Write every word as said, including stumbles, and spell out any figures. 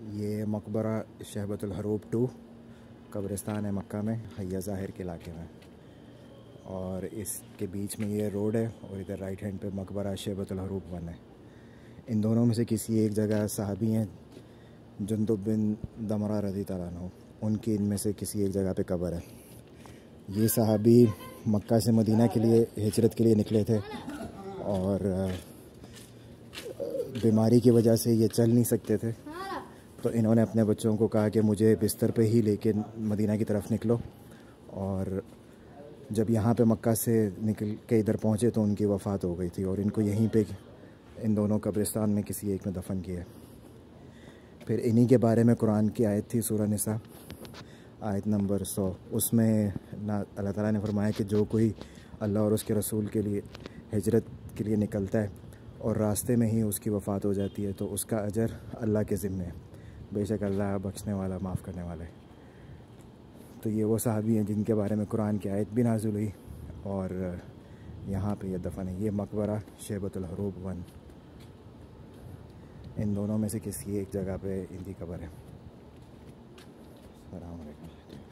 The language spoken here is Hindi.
ये मकबरा शहबतुल हरूब टू कब्रिस्तान है मक्का में, हैया ज़ाहिर के इलाके में। और इसके बीच में ये रोड है और इधर राइट हैंड पे मकबरा शहबतुल हरूब वन है। इन दोनों में से किसी एक जगह सहाबी हैं जुंदुब बिन दमरा रज़ी अल्लाह अन्हु, उनकी इनमें से किसी एक जगह पे कब्र है। ये सहाबी मक्का से मदीना के लिए हिजरत के लिए निकले थे और बीमारी की वजह से ये चल नहीं सकते थे, तो इन्होंने अपने बच्चों को कहा कि मुझे बिस्तर पे ही लेके मदीना की तरफ निकलो। और जब यहाँ पे मक्का से निकल के इधर पहुँचे तो उनकी वफ़ात हो गई थी और इनको यहीं पे इन दोनों कब्रिस्तान में किसी एक में दफन किया। फिर इन्हीं के बारे में कुरान की आयत थी सूरह निसा आयत नंबर सौ, उसमें ना अल्लाह ताला ने फरमाया कि जो कोई अल्लाह और उसके रसूल के लिए हिजरत के लिए निकलता है और रास्ते में ही उसकी वफ़ात हो जाती है तो उसका अजर अल्लाह के ज़िम्मे है, बेशक अल्लाह बख्शने वाला माफ़ करने वाला है। तो ये वो सहाबी हैं जिनके बारे में कुरान की आयत भी नाज़िल हुई और यहाँ पे ये दफन है। ये मकबरा शहबतुल हरूब वन, इन दोनों में से किसी एक जगह पे इनकी कब्र है। अस्सलाम वालेकुम।